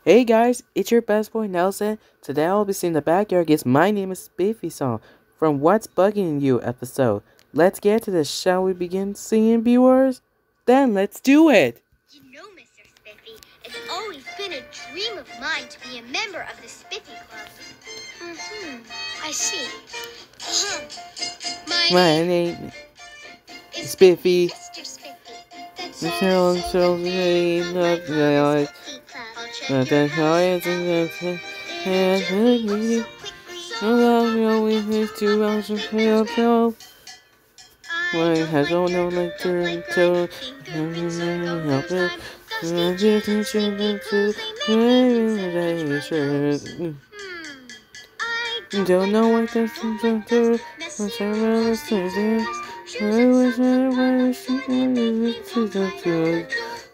Hey guys, it's your best boy Nelson. Today I'll be singing the Backyardigans My Name is Spiffy song from What's Bugging You episode. Let's get to this. Shall we begin singing, viewers? Then let's do it! You know, Mr. Spiffy, it's always been a dream of mine to be a member of the Spiffy Club. I see. My name is Spiffy. Mr. Spiffy. That's The all. so name of the I'll check your house out. and so long we have 2 hours of help. Why has all no like turn to help it? I just need to don't know what this is to do. What's around the city? I wish I was to do.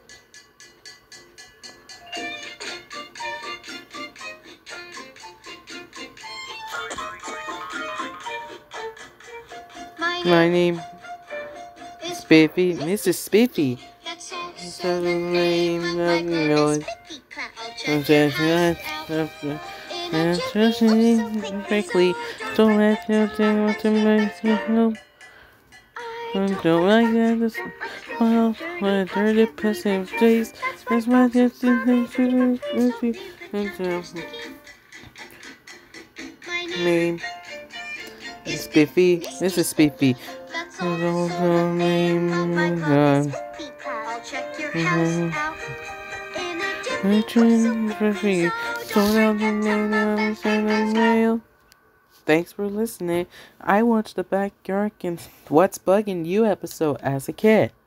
My name is Spiffy, Mrs. Spiffy. That's all. So the name of the noise. I'll check your house out. And just quickly, don't let you think what to make you help. Don't like that. This well, what a dirty pussy face. That's why this thing should be. Name is Spiffy. This is Spiffy. I'll check your house out. Thanks for listening. I watched the Backyardigans What's Bugging You episode as a kid.